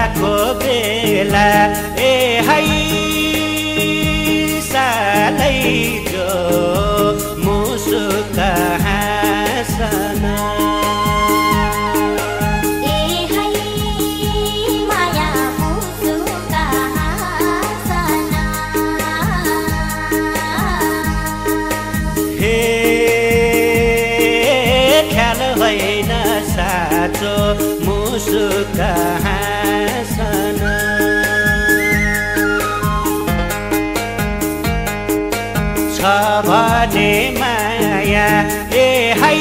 को बेला ए है सालै जो मुसुक हाँसन साँचो मुसुक हाँसन छ भने माया ए है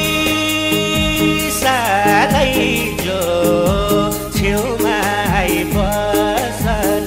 सालै जो छेउमा आइबसन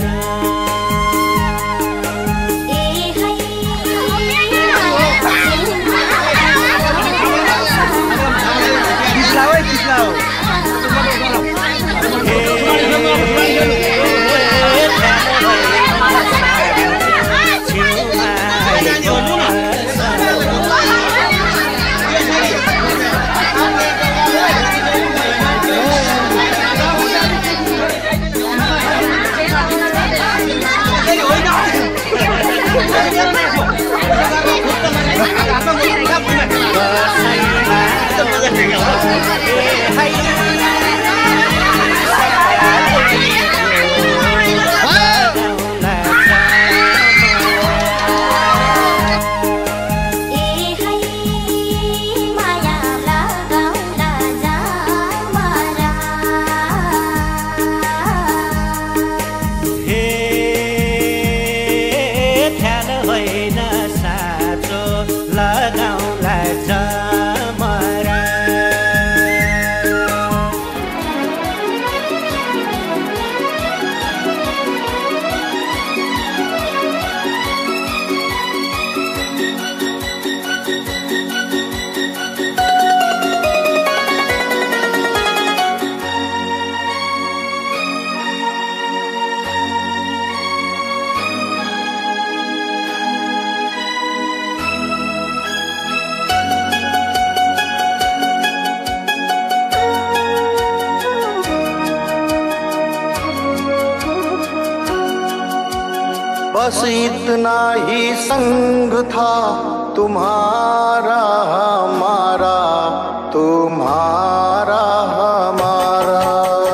बस इतना ही संग था तुम्हारा हमारा, तुम्हारा हमारा।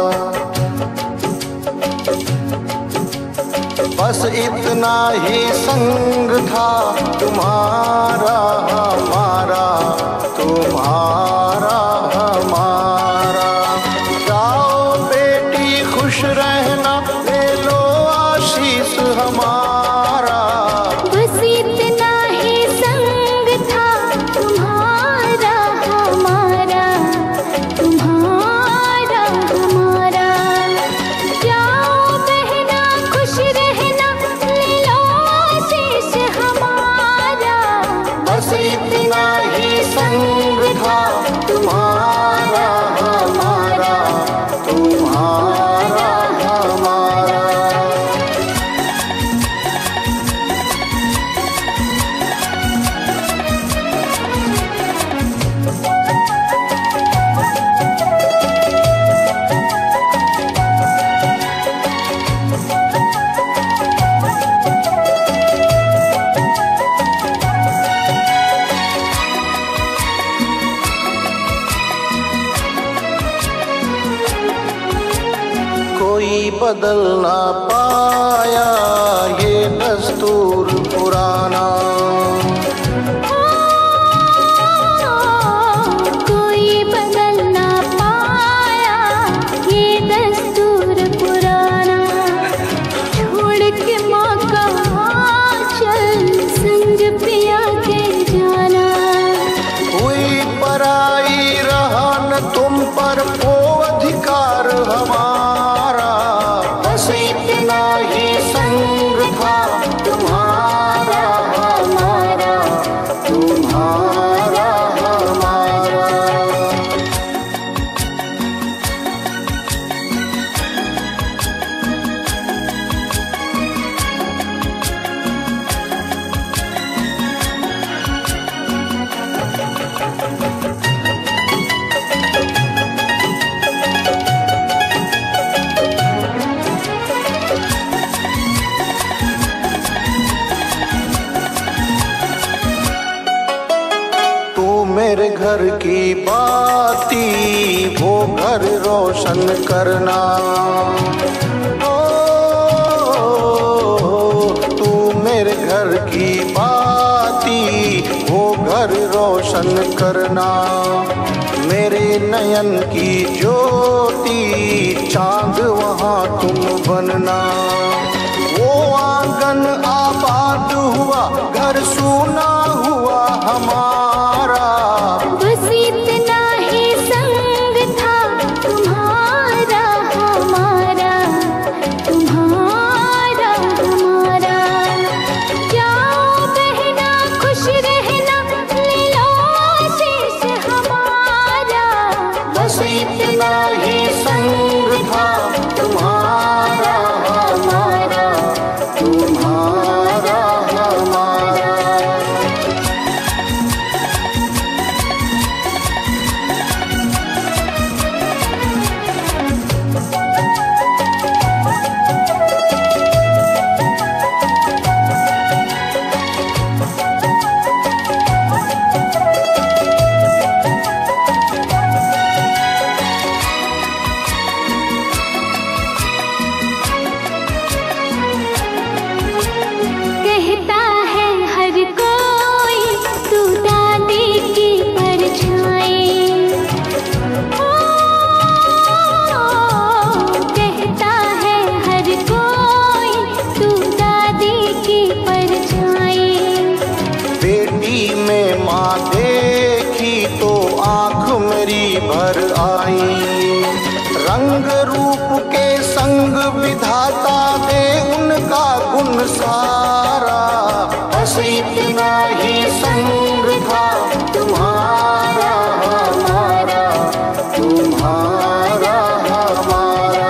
बस इतना ही संग था तुम्हारा हमारा, तुम्हारा हमारा। जाओ बेटी खुश रहना, ले लो आशीष हमारा। बस इतना ही संग था तुम्हारा हमारा, तुम्हारा हमारा। जाओ बहना खुश रहना, ले लो आशीष हमारा। बस इतना ही संग था तुम्हारा हमारा, तुम्हारा हमारा। कोई बदल ना पाया ये दस्तूर पुराना। कोई बदल ना पाया ये दस्तूर पुराना। छोड़ के माँ का आंचल संग पिया के जाना। हुई पराई रहा न तुम पर वो अधिकार हमारा। बस इतना ही संग था तुम्हारा घर की बाती वो घर रोशन करना। ओ तू मेरे घर की बाती वो घर रोशन करना। मेरे नयन की ज्योति चांद वहाँ तुम बनना। वो आंगन आबाद हुआ घर सूना हुआ हमारा। बस इतना ही संग था तुम्हारा हमारा, तुम्हारा हमारा। जाओ बहना खुश रहना, ले लो आशीष हमारा। बस इतना ही संग था तुम्हारा हमारा, तुम्हारा हमारा। कहता है हर कोई तू दादी की परछाई। ओ कहता है हर कोई तू दादी की परछाई। बेटी में माँ देखी तो आँख मेरी भर आई। रंग रूप के संग विधाता दे उनका गुण सारा। बस इतना ही संग था तुम्हारा हमारा, तुम्हारा हमारा।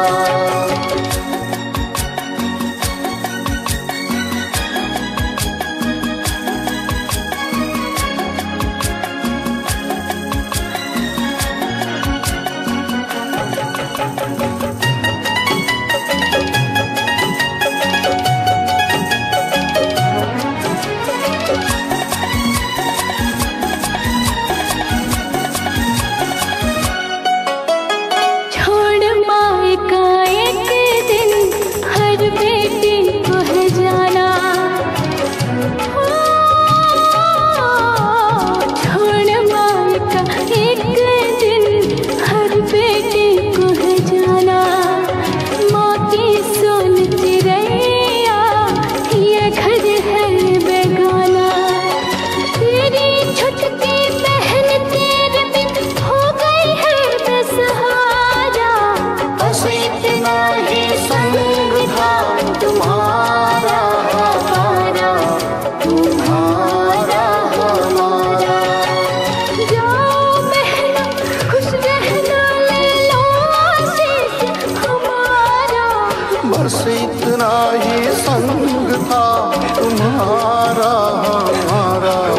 छोड़ माए का एक दिन हर बेटी को है जाना। ओ छोड़ माए का एक दिन हर बेटी को है जाना। माँ की सोन चिड़ैया ये घर है बेगाना। तेरी छुटकी बहन तेरे बिन हो गई है बेसहारा। बस इतना ही संग था तुम्हारा हमारा, तुम्हारा हमारा। जाओ बहना खुश रहना, ले लो आशीष हमारा। बस इतना ही संग था तुम्हारा हमारा।